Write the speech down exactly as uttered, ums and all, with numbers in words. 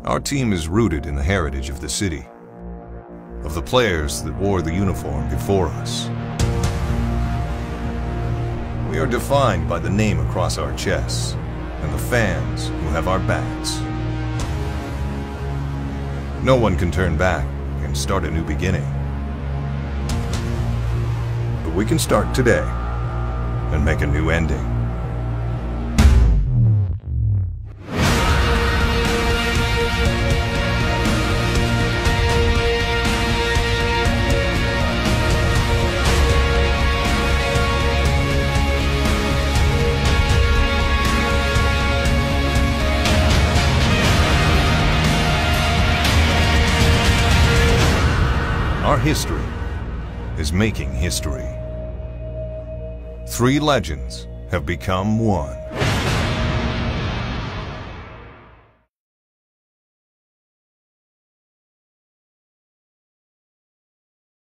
Our team is rooted in the heritage of the city, of the players that wore the uniform before us. We are defined by the name across our chests and the fans who have our backs. No one can turn back and start a new beginning. But we can start today and make a new ending. Our history is making history. Three legends have become one.